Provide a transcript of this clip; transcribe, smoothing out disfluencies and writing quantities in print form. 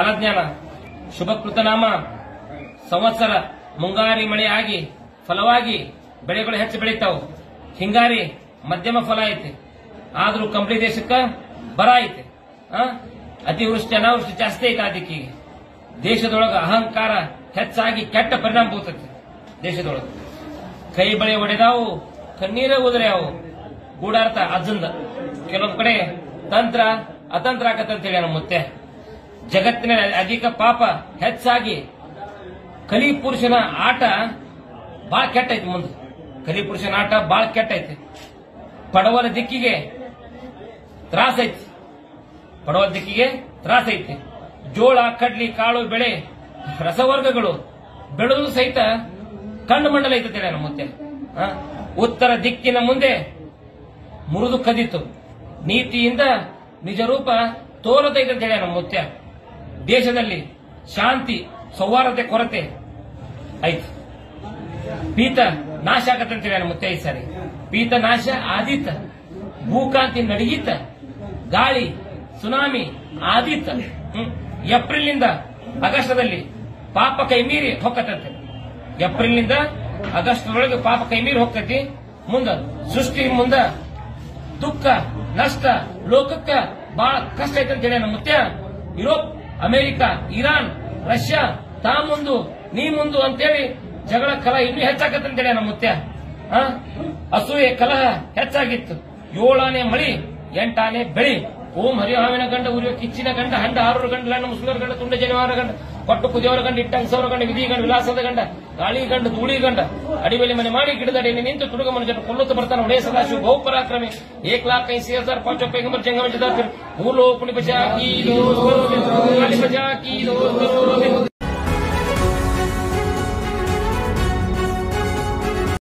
ಕಾಲಜ್ಞಾನ ಶುಭಕೃತನಾಮ ಸಂವತ್ಸರ ಮುಂಗಾರಿ ಮಳೆ ಆಗಿ ಫಲವಾಗಿ ಬೆಳೆಗಳು ಹೆಚ್ಚು ಬೆಳೀತಾವು. ಹಿಂಗಾರಿ ಮಧ್ಯಮ ಫಲ ಐತಿ, ಆದ್ರೂ ಕಂಪ್ಲಿ ದೇಶಕ್ಕ ಬರ ಐತಿ. ಅತಿವೃಷ್ಟಿ ಅನಾವೃಷ್ಟಿ ಜಾಸ್ತಿ ಐತೆ. ಅದಕ್ಕೆ ದೇಶದೊಳಗ ಅಹಂಕಾರ ಹೆಚ್ಚಾಗಿ ಕೆಟ್ಟ ಪರಿಣಾಮ ಬೀಳ್ತೈತಿ. ದೇಶದೊಳಗ ಕೈ ಬಳೆ ಒಡೆದಾವು, ಕಣ್ಣೀರ ಉದುರ್ಯಾವು. ಗೂಢಾರ್ಥ ಅಜ್ಜಂದ ಕೆಲವೊಂದ್ ಕಡೆ ತಂತ್ರ ಅತಂತ್ರ ಆಕತ್ತಂತೇಳಿ ನಮ್ಮ ಮುತ್ತೆ. ಜಗತ್ತಿನ ಅಧಿಕ ಪಾಪ ಹೆಚ್ಚಾಗಿ ಕಲಿ ಪುರುಷನ ಆಟ ಬಾಳ ಕೆಟ್ಟೈತಿ. ಮುಂದೆ ಕಲಿ ಪುರುಷನ ಆಟ ಬಾಳ ಕೆಟ್ಟೈತಿ. ಪಡವಲ ದಿಕ್ಕಿಗೆ ತ್ರಾಸ ಐತಿ. ಪಡವಲ ದಿಕ್ಕಿಗೆ ತ್ರಾಸ ಐತಿ. ಜೋಳ, ಕಡ್ಲಿ, ಕಾಳು ಬೆಳೆ ರಸವರ್ಗಗಳು ಬೆಳೆದು ಸಹಿತ ಕಣ್ಣು ಮಂಡಲ ಐತೆ ನಮ್ಮ ಮುತ್ತೆ. ಉತ್ತರ ದಿಕ್ಕಿನ ಮುಂದೆ ಮುರಿದು ಕದಿತು, ನೀತಿಯಿಂದ ನಿಜ ರೂಪ ತೋರದೈತೆ ಅಂತ ಹೇಳಿ ನಮ್ಮ ಮುತ್ಯ. ದೇಶದಲ್ಲಿ ಶಾಂತಿ ಸೌಹಾರ್ದತೆ ಕೊರತೆ ಐತಿ. ಪೀತ ನಾಶ ಆಗತ್ತಂತ ಹೇಳಿ ನಮ್ಮ ಮುತ್ಯ. ಈ ಸಾರಿ ಪೀತ ನಾಶ ಆದೀತ, ಭೂಕಾಂತಿ ನಡಗೀತ, ಗಾಳಿ ಸುನಾಮಿ ಆದೀತ. ಏಪ್ರಿಲ್ನಿಂದ ಆಗಸ್ಟದಲ್ಲಿ ಪಾಪ ಕೈ ಮೀರಿ ಹೊಕ್ಕತ್ತಂತೆ. ಏಪ್ರಿಲ್ನಿಂದ ಆಗಸ್ಟ್ರೊಳಗೆ ಪಾಪ ಕೈ ಮೀರಿ ಹೋಗ್ತೈತಿ. ಮುಂದ ಸೃಷ್ಟಿ ಮುಂದ ದುಃಖ ನಷ್ಟ ಲೋಕಕ್ಕ ಬಹಳ ಕಷ್ಟ ಐತೆ ಅಂತ ಹೇಳಿ ನಮ್ಮ ಮುತ್ಯ. ಯುರೋಪ್, ಅಮೆರಿಕ, ಇರಾನ್, ರಷ್ಯಾ ತಾ ಮುಂದು ನೀ ಮುಂದು ಅಂತೇಳಿ ಜಗಳ ಕಲಹ ಇನ್ನೂ ಹೆಚ್ಚಾಗತ್ತಂತೇಳಿ ನಮ್ಮ ಮುತ್ಯ. ಅಸೂಯೆ ಕಲಹ ಹೆಚ್ಚಾಗಿತ್ತು. 7 ಆನೆ ಮಳಿ 8 ಆನೆ ಬೆಳಿ. ಓಂ ಹರಿಹಾವಿನ ಗಂಡ ಉರಿಯೋ ಕಿಚ್ಚಿನ ಗಂಡ ಹಂಡ ಆರೂರು ಗಂಡ ಲಣ್ಣ ಮುಸ್ಲಿಮರ ಗಂಡ ತುಂಡ ಜನಿವಾರ ಗಂಡ ಪಟ್ಟು ಕುದಿಯವರ ಗಂಡ ಇಟ್ಟಂಗಸವರ ಗಂಡ ವಿಧಿ ಗಂಡ ವಿಲಾಸದ ಗಂಡ ಗಾಳಿ ಗಂಡ ಧೂಳಿ ಗಂಡ ಅಡಿಬೇಲಿ ಮನೆ ಮಾಡಿ ಗಿಡದಡಿಯಲ್ಲಿ ನಿಂತು ತುಡುಗ ಮನುಷ್ಯರು ಕೊಲ್ಲುತ್ತ ಬರ್ತಾನೆ. ಒಡೆಯ ಸದಾಶಿವ ಬಹು ಪರಾಕ್ರಮಿ 1,80,000 पैगंबर जंगम जदा फिर भूलो पुण्य बचा की दो बचा की दो